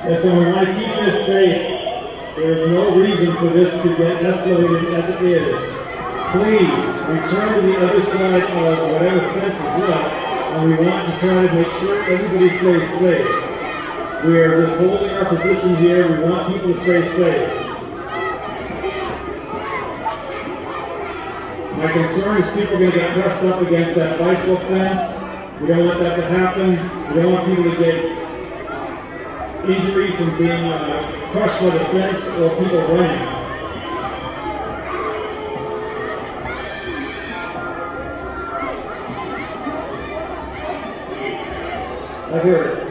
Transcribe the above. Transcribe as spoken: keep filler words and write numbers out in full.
And so we want to keep this safe. There is no reason for this to get escalated as it is. Please return to the other side of whatever fence is left, and we want to try to make sure everybody stays safe. We are just holding our position here. We want people to stay safe. My concern is people are going to get pressed up against that bicycle fence. We don't want that to happen. We don't want people to get injury from being uh, crushed by the fence or people running. I heard it.